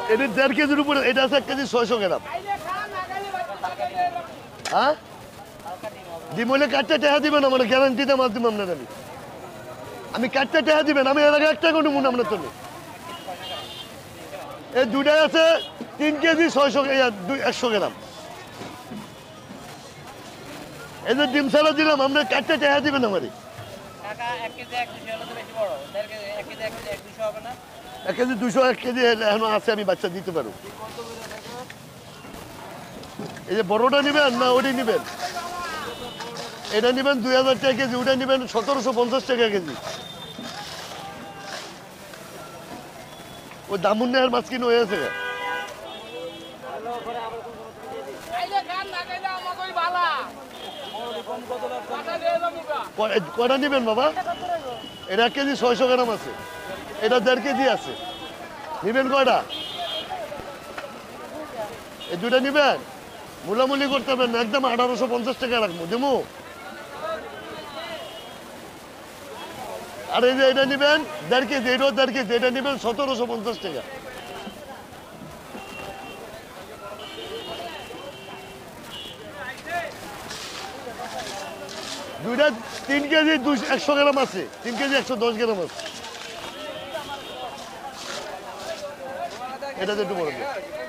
এটা 1.5 কেজির উপরে, এটা আছে 1 কেজি 600 গ্রাম। হ্যাঁ ডিম হলে কাটটা টাকা দিবেন, আমার গ্যারান্টিতে মাছ দিব আপনার। আমি কাটটা টাকা দিবেন, আমি এর আগে 1 টাকা নেব না আপনার জন্য। এই দুটাই আছে 3 কেজি 100 গ্রাম। এই যে ডিম ছাড়া দিলাম, আমরা কাটটা টাকা দিবেন আমারই। 1 কেজি 200, 1 কেজি এখনো আছে, আমি বাচ্চা দিতে পারবো। এই যে বড়টা নেবেন না ওটি নেবেন? এটা নেবেন 2000 টাকা কেজি, ওটা নেবেন 1750 টাকা কেজি। ওই দামুন্নের মাছ কিনে হয়ে আছে। কটা নেবেন বাবা? এটা 1 কেজি 600 গ্রাম আছে, এটা 1.5 কেজি আছে। নেবেন কয়টা? এই দুটা নেবেন? মূলামূলি করতে হবে না, একদম 1850 টাকা রাখবো দেবো। আর এই যে এটা নেবেন 1.5 কেজি, এটাও 1.5 কেজি, এটা নেবেন 1750 টাকা। দুইটা 3 কেজি 100 গ্রাম আছে, 3 কেজি 110 গ্রাম আছে। এটা একটু বড়।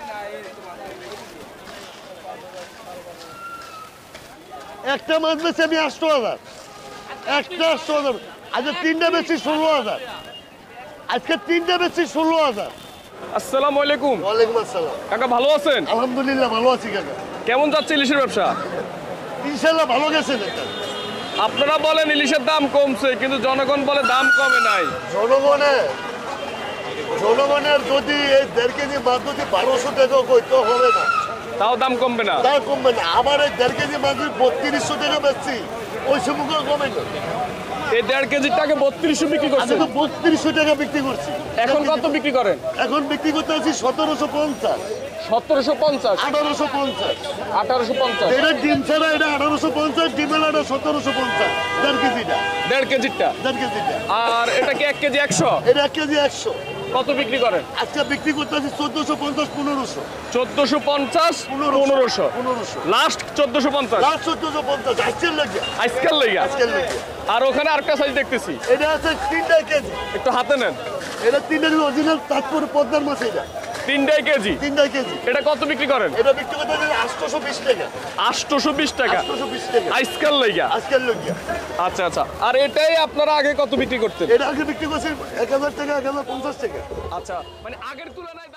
একটা মাছ বেশি আমি 8000, একটা 8000। আজকে 3টা বেশি 16000, আজকে 3টা বেশি 16000। আসসালামু আলাইকুম। ওয়ালাইকুম আসসালাম। কাকা ভালো আছেন? আলহামদুলিল্লাহ ভালো আছি কাকা। কেমন যাচ্ছে ইলিশের ব্যবসা? ইনশাআল্লাহ ভালো গেছে। আপনারা বলেন ইলিশের দাম কমছে, কিন্তু জনগণ বলে দাম কমে নাই। জনগণের যদি এই 1.5 কেজি মাছ যদি 1200 টাকা কইতে হবে না, তাও দাম কমবে না। তা কমবে না। আবার এই 1.5 কেজি মাছ 3200 টাকা বেচছি, ওই সময় কমে না। এই 1.5 কেজির টাকা 3200 বিক্রি আমি করছেন। তো 3200 টাকা বিক্রি করছি। এখন কত বিক্রি করেন? এখন বিক্রি করতে আছি 1750, 1750, 1850। 1850। এটা ডিম ছাড়া এটা 1850, ডিমের এটা 1750। 1.5 কেজিটা, 1.5 কেজিরটা। 1.5 কেজিটা। আর এটা কি 1 কেজি 100? এটা 1 কেজি 100। কত বিক্রি করেন? আজকে বিক্রি করতে আছি 1450, 1500। 1450, 1500। লাস্ট 1450। লাস্ট 1450 আজকের লাগে। আজকাল লেগা। আজকের লাগে। আর ওখানে আরেকটা সাইজ দেখতেছি, এটা আছে 3.5 কেজি। একটু হাতে নেন। এটা 3.5 কেজি অরিজিনাল তাজপুর পদ্মার মাছ। এটা 3.5 কেজি। 3.5 কেজি। এটা কত বিক্রি করেন? এটা বিক্রি করতে আছি 820 টাকা। 820 টাকা 820 টাকা আজকাল লেগা। আজকের লাগে। আচ্ছা আচ্ছা। আর এটাই আপনারা আগে কত বিক্রি করতেন? এটা আগে বিক্রি করছি 1000 টাকা, 1050 টাকা। আচ্ছা, মানে আগের তুলনায়